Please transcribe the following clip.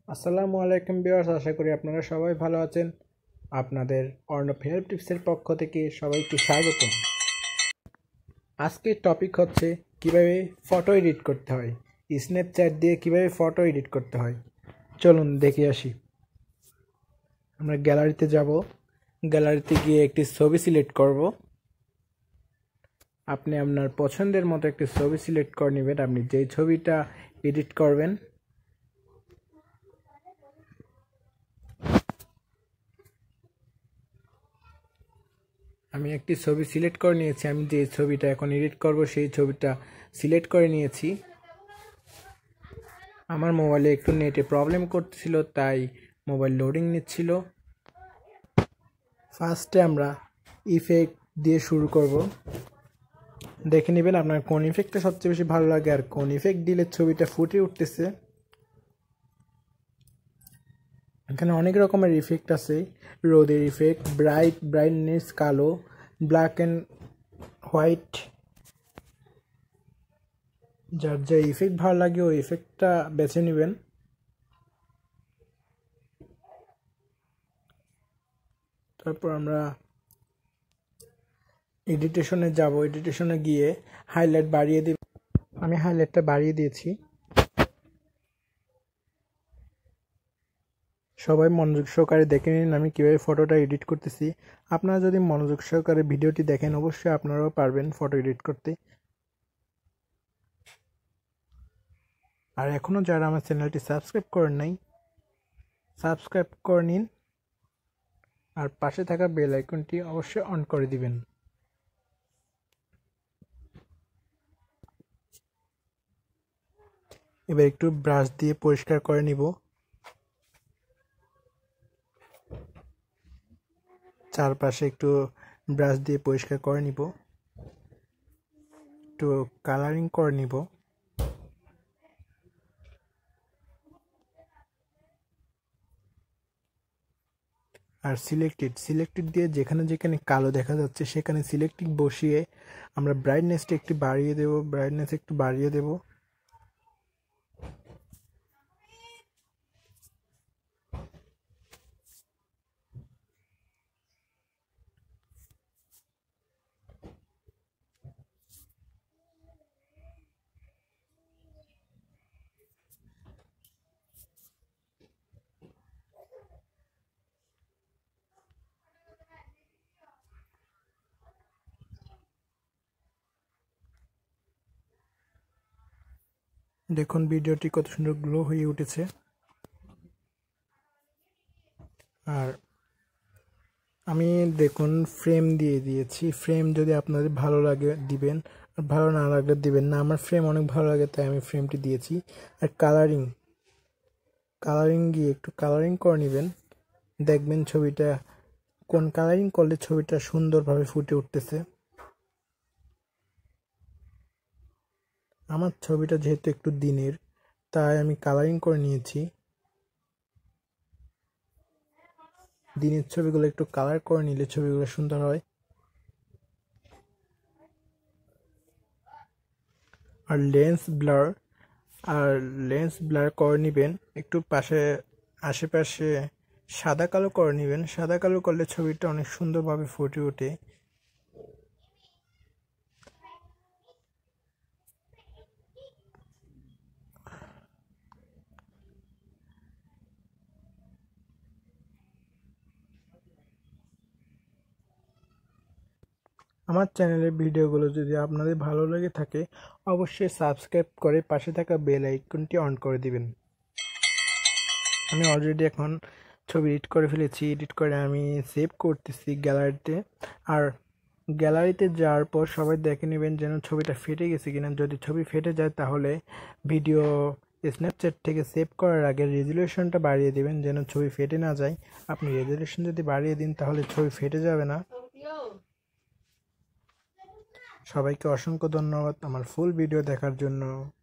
আসসালামু আলাইকুম ভিউয়ার্স, আশা করি আপনারা সবাই ভালো আছেন। আপনাদের অর্ণব হেল্প টিপসের পক্ষ থেকে সবাইকে স্বাগত। আজকের টপিক হচ্ছে কিভাবে ফটো এডিট করতে হয়, স্ন্যাপচ্যাট দিয়ে কিভাবে ফটো এডিট করতে হয়। চলুন দেখে আসি। আমরা গ্যালারিতে যাব, গ্যালারিতে গিয়ে একটি ছবি সিলেক্ট করব। আপনি আপনার পছন্দের মতো একটি ছবি সিলেক্ট করে নেবেন। আপনি যেই ছবিটা এডিট করবেন আমি একটি ছবি সিলেক্ট করে নিয়েছি। আমি যে ছবিটা এখন এডিট করব সেই ছবিটা সিলেক্ট করে নিয়েছি। আমার মোবাইলে একটু নেটে প্রবলেম করছিল, তাই মোবাইল লোডিং নিচ্ছিল। ফার্স্টে আমরা ইফেক্ট দিয়ে শুরু করব। দেখে নেবেন আপনার কোন ইফেক্টটা সবচেয়ে বেশি ভালো লাগে আর কোন ইফেক্ট দিলে ছবিটা ফুটে উঠতেছে। এখানে অনেক রকমের ইফেক্ট আছে। রোদের ইফেক্ট, ব্রাইটনেস, কালো, ব্ল্যাক অ্যান্ড হোয়াইট। যার যে ইফেক্ট ভালো লাগে ওই ইফেক্টটা বেছে নেবেন। তারপর আমরা এডিটেশনে যাব। এডিটেশনে গিয়ে হাইলাইট বাড়িয়ে দিব। আমি হাইলাইটটা বাড়িয়ে দিয়েছি। সবাই মনোযোগ সহকারে দেখে নিন আমি কিভাবে ফটোটা এডিট করতেছি। আপনারা যদি মনোযোগ সহকারে ভিডিওটি দেখেন অবশ্যই আপনারাও পারবেন ফটো এডিট করতে। আর এখনও যারা আমার চ্যানেলটি সাবস্ক্রাইব করেন নাই, সাবস্ক্রাইব করে নিন আর পাশে থাকা বেল আইকনটি অবশ্যই অন করে দিবেন। এবার একটু ব্রাশ দিয়ে পরিষ্কার করে নিব। চারপাশে একটু ব্রাশ দিয়ে পরিষ্কার করে নিব, একটু কালারিং করে নিব। আর সিলেক্টেড দিয়ে যেখানে যেখানে কালো দেখা যাচ্ছে সেখানে সিলেক্টেড বসিয়ে আমরা ব্রাইটনেস একটু বাড়িয়ে দেব। দেখুন ভিডিওটি কত সুন্দর গ্লো হয়ে উঠেছে। আর আমি দেখুন ফ্রেম দিয়ে দিয়েছি। ফ্রেম যদি আপনাদের ভালো লাগে দিবেন, আর ভালো না লাগলে দিবেন না। আমার ফ্রেম অনেক ভালো লাগে তাই আমি ফ্রেমটি দিয়েছি। আর কালারিং গিয়ে একটু কালারিং করে নেবেন। দেখবেন ছবিটা কোন কালারিং করলে ছবিটা সুন্দরভাবে ফুটে উঠতেছে। আমার ছবিটা যেহেতু একটু দিনের তাই আমি কালারিং করে নিয়েছি। দিনের ছবিগুলো একটু কালার করে নিলে ছবিগুলো সুন্দর হয়। আর লেন্স ব্লার করে নেবেন। একটু আশেপাশে সাদা কালো করে নেবেন। সাদা কালো করলে ছবিটা অনেক সুন্দরভাবে ফুটে ওঠে। আমার চ্যানেলের ভিডিওগুলো যদি আপনাদের ভালো লেগে থাকে অবশ্যই সাবস্ক্রাইব করে পাশে থাকা বেল আইকনটি অন করে দিবেন। আমি অলরেডি এখন ছবি এডিট করে ফেলেছি। এডিট করে আমি সেভ করতেছি গ্যালারিতে। আর গ্যালারিতে যাওয়ার পর সবাই দেখে নেবেন যেন ছবিটা ফেটে গেছে কিনা। যদি ছবি ফেটে যায় তাহলে ভিডিও স্ন্যাপচ্যাট থেকে সেভ করার আগে রেজুলেশনটা বাড়িয়ে দেবেন যেন ছবি ফেটে না যায়। আপনি রেজুলেশন যদি বাড়িয়ে দিন তাহলে ছবি ফেটে যাবে না। সবাইকে অসংখ্য ধন্যবাদ আমার ফুল ভিডিও দেখার জন্য।